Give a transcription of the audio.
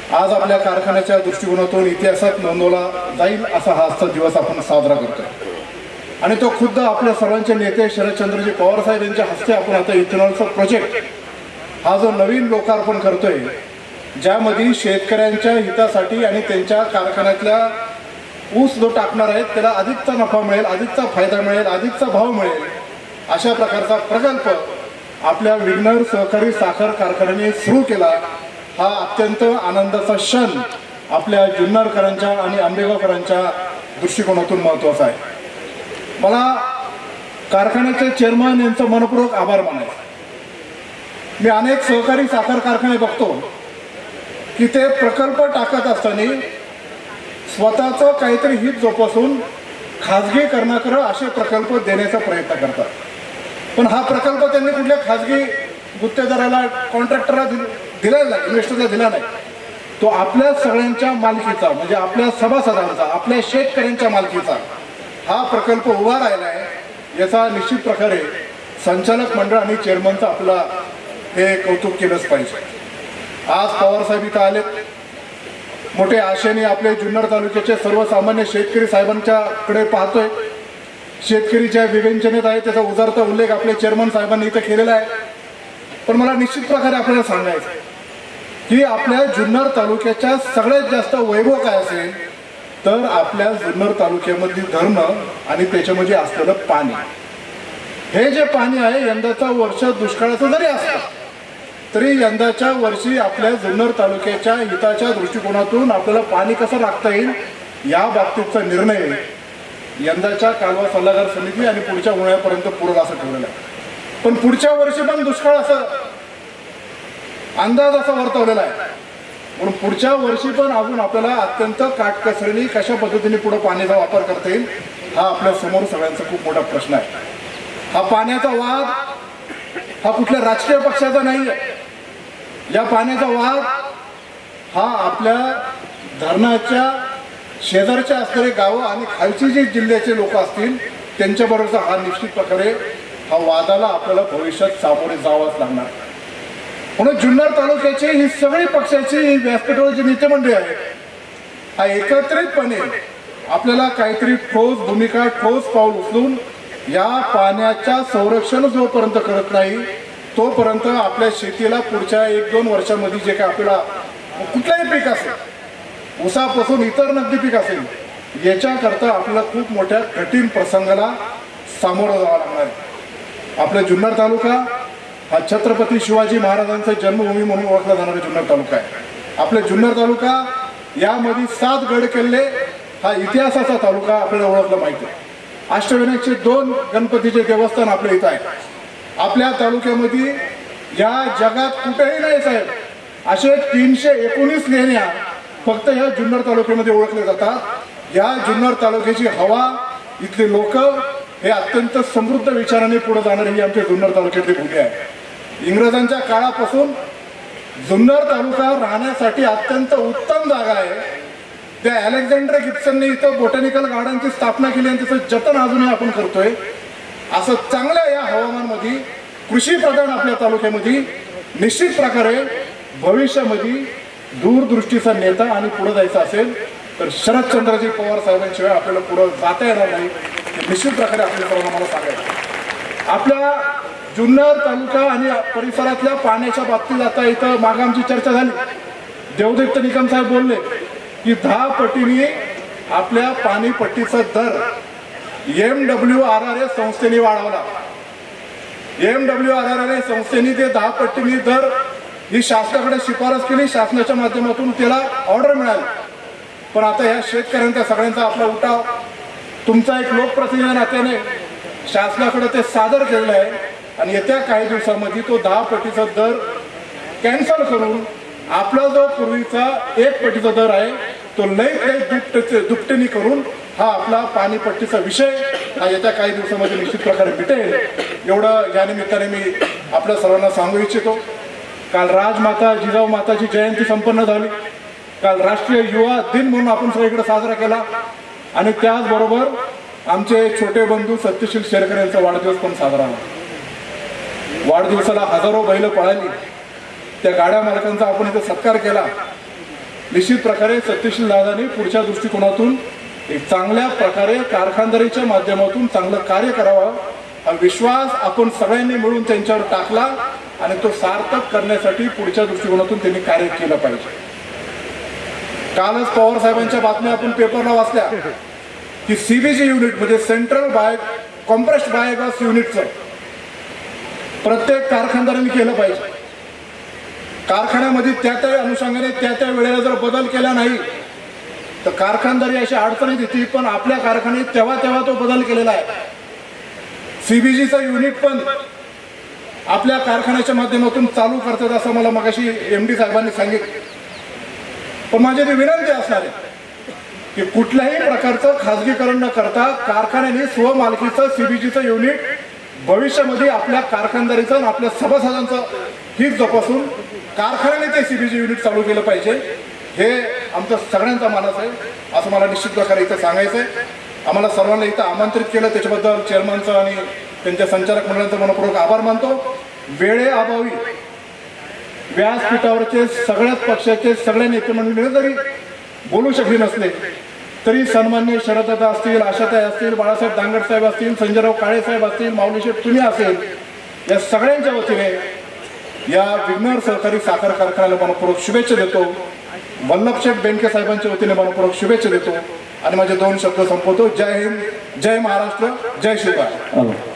आज आपल्या कारखान्याच्या दृष्टिकोनातून इतिहासात नोंदवला जाईल असा हा आजचा दिवस आपण साजरा करतोय आणि तो खुद्द आपल्या सर्वांचे नेते शरदचंद्रजी पवार साहेब यांच्या हस्ते आपण आता इथेनॉलचा प्रोजेक्ट हा जो नवीन लोकार्पण करतोय, ज्यामध्ये शेतकऱ्यांच्या हितासाठी आणि त्यांच्या कारखान्यातल्या ऊस जो टाकणार आहेत त्याला अधिकचा नफा मिळेल, अधिकचा फायदा मिळेल, अधिकचा भाव मिळेल, अशा प्रकारचा प्रकल्प आपल्या विघ्नर सहकारी साखर कारखान्याने सुरू केला. हा अत्यंत आनंदाचा क्षण आपल्या जुन्नरकरांच्या आणि आंबेगावकरांच्या दृष्टिकोनातून महत्त्वाचा आहे. मला कारखान्याचे चेअरमन यांचं मनपूर्वक आभार मानायचं. मी अनेक सहकारी साखर कारखाने बघतो की ते प्रकल्प टाकत असताना स्वतःचं काहीतरी हित जोपासून खाजगीकरणाकडे असे प्रकल्प देण्याचा प्रयत्न करतात. पण हा प्रकल्प त्यांनी कुठल्या खाजगी गुत्तेदाराला, कॉन्ट्रॅक्टरला दिलेला नाही, इन्व्हेस्टरला दिला नाही. तो आपल्या सगळ्यांच्या मालकीचा, म्हणजे आपल्या सभासदांचा, आपल्या शेतकऱ्यांच्या मालकीचा हा प्रकल्प उभा राहिला आहे. याचा निश्चित प्रकारे संचालक मंडळ आणि चेअरमनचा आपला हे कौतुक केलंच पाहिजे. आज पवार साहेब इथं आले, मोठे आशेने आपले जुन्नर तालुक्याचे सर्वसामान्य शेतकरी साहेबांच्याकडे पाहतोय. शेतकरीच्या विवेचनेत आहे त्याचा उदारता उल्लेख आपले चेअरमन साहेबांनी इथं केलेला आहे. पण मला निश्चित प्रकारे आपल्याला सांगायचं की आपल्या जुन्नर तालुक्याच्या सगळ्यात जास्त वैभव काय असेल तर आपल्या जुन्नर तालुक्यामधील धरणं आणि त्याच्यामध्ये असलेलं पाणी. हे जे पाणी आहे, यंदाचा वर्ष दुष्काळाचं जरी असलं तरी यंदाच्या वर्षी आपल्या जुन्नर तालुक्याच्या हिताच्या दृष्टिकोनातून आपल्याला पाणी कसं राखता येईल या बाबतीतचा निर्णय यंदाच्या कालवा सल्लागार समिती आणि पुढच्या उन्हाळ्यापर्यंत पुरेल असं ठेवलेलं आहे. पण पुढच्या वर्षी पण दुष्काळ असं अंदाज असा वर्तवलेला आहे. म्हणून पुढच्या वर्षी पण अजून आपल्याला अत्यंत काटकसरीने कशा पद्धतीने पुढे पाण्याचा वापर करता येईल हा आपल्या समोर सगळ्यांचा खूप मोठा प्रश्न आहे. हा पाण्याचा वाद हा कुठल्या राजकीय पक्षाचा नाही आहे. या पाण्याचा वाद हा आपल्या धरणाच्या शेजारच्या असलेले गावं आणि खालची जी जिल्ह्याचे लोक असतील त्यांच्याबरोबरचा हा निश्चित प्रकारे हा वादाला आपल्याला भविष्यात सामोरे जावंच लागणार. म्हणून जुन्नर तालुक्याची ही सगळी पक्षाची व्यासपीठावर जी नेते मंडळी आहे हा एकत्रितपणे आपल्याला काहीतरी ठोस भूमिका, ठोस पाऊल उचलून या पाण्याच्या संरक्षण जोपर्यंत करत नाही तोपर्यंत आपल्या शेतीला पुढच्या 1-2 वर्षामध्ये जे काय आपल्याला कुठलाही पीक असेल, ऊसापासून इतर नगदी पीक असेल, याच्याकरता आपल्याला खूप मोठ्या कठीण प्रसंगाला सामोरं जावं लागणार आहे. आपला जुन्नर तालुका हा छत्रपती शिवाजी महाराजांचा जन्मभूमी म्हणून ओळखला जाणारा जुन्नर तालुका आहे. आपला जुन्नर तालुका यामध्ये 7 गड किल्ले हा इतिहासाचा तालुका आपल्याला ओळखला माहिती आहे. अष्टविनायकचे 2 गणपतीचे देवस्थान आपल्या इथं आहे. आपल्या तालुक्यामध्ये या जगात कुठेही नाही साहेब असे 319 लेण्या फक्त ह्या जुन्नर तालुक्यामध्ये ओळखले जातात. या जुन्नर तालुक्याची हवा, इथले लोक हे अत्यंत समृद्ध विचाराने पुढे जाणारी ही आमच्या जुन्नर तालुक्यातली भूमी आहे. इंग्रजांच्या काळापासून जुन्नर तालुका राहण्यासाठी अत्यंत उत्तम जागा आहे. त्या अलेक्झांडर गिब्सनने इथं बोटॅनिकल गार्डनची स्थापना केली आणि त्याचं जतन अजूनही आपण करतोय. असं चांगल्या या हवामानामध्ये कृषी प्रधान आपल्या तालुक्यामध्ये निश्चित प्रकारे भविष्यामध्ये दूरदृष्टीचा नेता आणि पुढे जायचं असेल तर शरदचंद्रजी पवार साहेबांशिवाय आपल्याला पुढे जाता येणार नाही. निश्चित प्रकारे आपल्या सर्वांना मला सांगायचं आपल्या जुन्नर तालुका आणि परिसरातल्या पाण्याच्या बाबतीत आता इथं मागे आमची चर्चा झाली. देवदत्त निकम साहेब बोलले की 10 पटीने आपल्या पाणीपट्टीचा दर MWRRA संस्थेने वाढवला. MWRRA संस्थेने ते 10 पटीने दर ही शासनाकडे शिफारस केली. शासनाच्या माध्यमातून त्याला ऑर्डर मिळाली. पण आता ह्या शेतकऱ्यांचा सगळ्यांचा आपला उठाव तुमचा एक लोकप्रतिनिधी नात्याने शासनाकडे ते सादर केलेलं आहे आणि येत्या काही दिवसांमध्ये तो 10 पटीचा दर कॅन्सल करून आपला जो पूर्वीचा 1 पटीचा दर आहे तो लई दुपटीने करून हा आपला पाणीपट्टीचा विषय हा येत्या काही दिवसामध्ये निश्चित प्रकारे मिटेल एवढं या निमित्ताने मी आपल्या सर्वांना सांगू इच्छितो. काल राजमाता जिजाऊ माताची जयंती संपन्न झाली. काल राष्ट्रीय युवा दिन म्हणून आपण सगळीकडे साजरा केला आणि त्याचबरोबर आमचे छोटे बंधू सत्यशील शेरकर यांचा वाढदिवस पण साजरा झाला. वाढदिवसाला हजारो बैल पळाली. त्या गाड्या मालकांचा आपण इथे सत्कार केला. निश्चित प्रकारे सत्यशील दादांनी पुढच्या दृष्टिकोनातून एक चांगल्या प्रकारे कारखानदारीच्या माध्यमातून चांगलं कार्य करावं हा विश्वास आपण सगळ्यांनी मिळून त्यांच्यावर टाकला आणि तो सार्थक करण्यासाठी पुढच्या दृष्टिकोनातून त्यांनी कार्य केलं पाहिजे. कालच पवार साहेबांच्या बातम्या आपण पेपरला वाचल्या की सीबीजी युनिट म्हणजे सेंट्रल कॉम्प्रेस्ड बायोगॅस युनिटचं प्रत्येक कारखानदारांनी केलं पाहिजे. कारखान्यामध्ये त्या अनुषंगाने त्या वेळेला जर बदल केला नाही तर कारखानदारी अशी अडचणीत येते, पण आपल्या कारखान्यात तेव्हा तो बदल केलेला आहे. सीबीजीचं युनिट पण आपल्या कारखान्याच्या माध्यमातून चालू करतात असं मला मगाशी MD साहेबांनी सांगितलं. पण माझी ती विनंती असणार आहे की कुठल्याही प्रकारचं खाजगीकरण न करता कारखान्याने स्वमालकीचं सीबीजीचं युनिट भविष्यामध्ये आपल्या कारखानदारीचं आणि आपल्या सभासदांचं हित जपासून कारखान्याने ते सीबीजी युनिट चालू केलं पाहिजे. हे आमचं सगळ्यांचा मानस आहे असं मला निश्चित प्रकारे इथं सांगायचं आहे. आम्हाला सर्वांना इथं आमंत्रित केलं त्याच्याबद्दल चेअरमनचं आणि त्यांच्या संचालक मंडळाचा मनपूर्वक आभार मानतो. वेळेअभावी व्यासपीठावरचे सगळ्याच पक्षाचे सगळ्या नेते मंडळी जरी बोलू शकले नसले तरी सन्मान्य शरददादा असतील, आशाताई असतील, बाळासाहेब दांगड साहेब असतील, संजयराव काळे साहेब असतील, माऊलीशेठ तुम्ही असेल, या सगळ्यांच्या वतीने या विघ्नर सहकारी साखर कारखान्याला मनपूर्वक शुभेच्छा देतो. वल्लभशेठ बेनके साहेबांच्या वतीने मनपूर्वक शुभेच्छा देतो आणि माझे 2 शब्द संपवतो. जय हिंद, जय महाराष्ट्र, जय शिवराय.